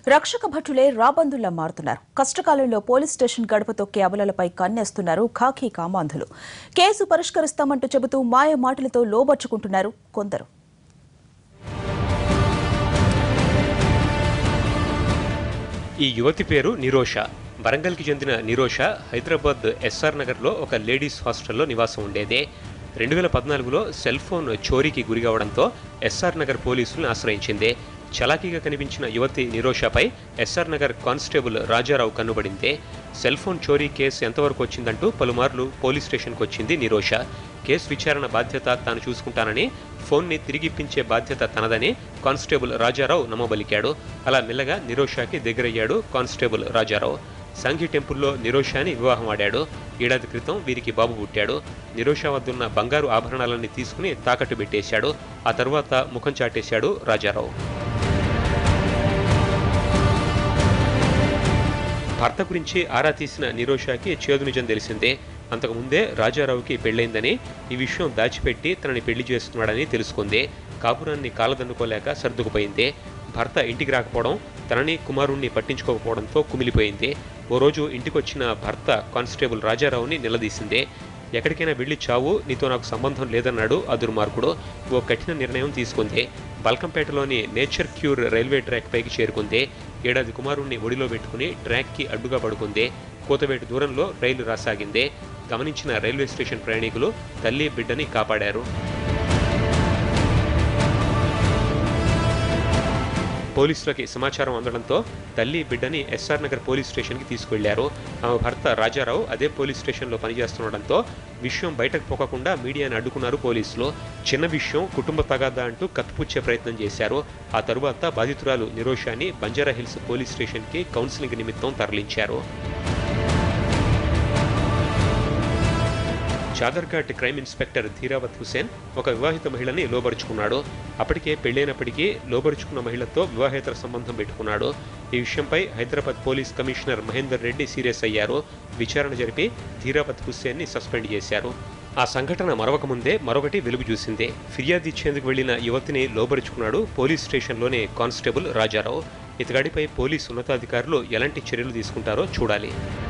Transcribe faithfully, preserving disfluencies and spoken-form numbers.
రక్షక భటులే రాబందుల్లా మారుతున్నారు. కష్టకాలంలో పోలీస్ స్టేషన్ గడప తొక్కే అబలలపై కన్నేస్తున్నారు ఖాకీ కామాంధులు. కేసు పరిష్కరిస్తామంటూ చెబుతూ మాయ మాటలతో లోబర్చుకుంటున్నారు కొందరు. ఈ యువతి పేరు నిరోష. వరంగల్కి చెందిన నిరోష హైదరాబాద్ ఎస్ఆర్ నగర్లో ఒక లేడీస్ హాస్టల్లో నివాసం ఉండేదే. రెండు వేల పద్నాలుగులో సెల్ ఫోన్ చోరీకి గురికావడంతో ఎస్ఆర్ నగర్ పోలీసులను ఆశ్రయించింది. చలాకీగా కనిపించిన యువతి నిరోషపై ఎస్ఆర్ నగర్ కానిస్టేబుల్ రాజారావు కన్నుబడిందే. సెల్ ఫోన్ చోరీ కేసు ఎంతవరకు వచ్చిందంటూ పలుమార్లు పోలీస్ స్టేషన్కు వచ్చింది నిరోష. కేసు విచారణ బాధ్యత తాను చూసుకుంటానని, ఫోన్ని తిరిగిప్పించే బాధ్యత తనదని కానిస్టేబుల్ రాజారావు నమ్మబలికాడు. అలా మెల్లగా నిరోషకి దగ్గరయ్యాడు కానిస్టేబుల్ రాజారావు. సంఘి టెంపుల్లో నిరోషాని వివాహం ఆడాడు. ఏడాది క్రితం వీరికి బాబు పుట్టాడు. నిరోష వద్దున్న బంగారు ఆభరణాలన్నీ తీసుకుని తాకట్టు పెట్టేశాడు. ఆ తర్వాత ముఖం చాటేశాడు రాజారావు. భర్త గురించి ఆరా తీసిన నిరోషకి చేదు నిజం తెలిసిందే. అంతకుముందే రాజారావుకి పెళ్లైందని, ఈ విషయం దాచిపెట్టి తనని పెళ్లి చేసుకున్నాడని తెలుసుకుంది. కాపురాన్ని కాలదన్నుకోలేక సర్దుకుపోయింది. భర్త ఇంటికి రాకపోవడం, తనని కుమారుణ్ణి పట్టించుకోకపోవడంతో కుమిలిపోయింది. ఓ రోజు ఇంటికొచ్చిన భర్త కానిస్టేబుల్ రాజారావుని నిలదీసింది. ఎక్కడికైనా వెళ్ళి చావు, నీతో నాకు సంబంధం లేదన్నాడు ఆ దుర్మార్గుడు. ఓ కఠిన నిర్ణయం తీసుకుంది. బల్కంపేటలోని నేచర్ క్యూర్ రైల్వే ట్రాక్ పైకి చేరుకుంది. ఏడాది కుమారుణ్ణి ఒడిలో పెట్టుకుని ట్రాక్కి అడ్డుగా పడుకుంది. కోతవేటు దూరంలో రైలు రాసాగింది. గమనించిన రైల్వే స్టేషన్ ప్రయాణికులు తల్లి బిడ్డని కాపాడారు. పోలీసులకి సమాచారం అందడంతో తల్లి బిడ్డని ఎస్ఆర్ నగర్ పోలీస్ స్టేషన్కి తీసుకువెళ్లారు. ఆమె భర్త రాజారావు అదే పోలీస్ స్టేషన్లో పనిచేస్తుండడంతో విషయం బయటకు పోకకుండా మీడియాని అడ్డుకున్నారు పోలీసులు. చిన్న విషయం, కుటుంబ తగాదా అంటూ కప్పిపుచ్చే ప్రయత్నం చేశారు. ఆ తరువాత బాధితురాలు నిరోషాని బంజారాహిల్స్ పోలీస్ స్టేషన్కి కౌన్సిలింగ్ నిమిత్తం తరలించారు. చాదర్ఘాట్ క్రైమ్ ఇన్స్పెక్టర్ ధీరావత్ హుసేన్ ఒక వివాహిత మహిళని లోబరుచుకున్నాడు. అప్పటికే పెళ్లైనప్పటికీ లోబరుచుకున్న మహిళతో వివాహేతర సంబంధం పెట్టుకున్నాడు. ఈ విషయంపై Hyderabad police commissioner Mahender Reddy serious అయ్యారు. విచారణ జరిపి ధీరావత్ హుసేన్ని సస్పెండ్ చేశారు. ఆ సంఘటన మరొక ముందే మరొకటి వెలుగు చూసిందే. ఫిర్యాదు ఇచ్చేందుకు వెళ్లిన యువతిని లోబరుచుకున్నాడు పోలీస్ స్టేషన్లోనే కానిస్టేబుల్ రాజారావు. ఇతగాడిపై పోలీసు ఉన్నతాధికారులు ఎలాంటి చర్యలు తీసుకుంటారో చూడాలి.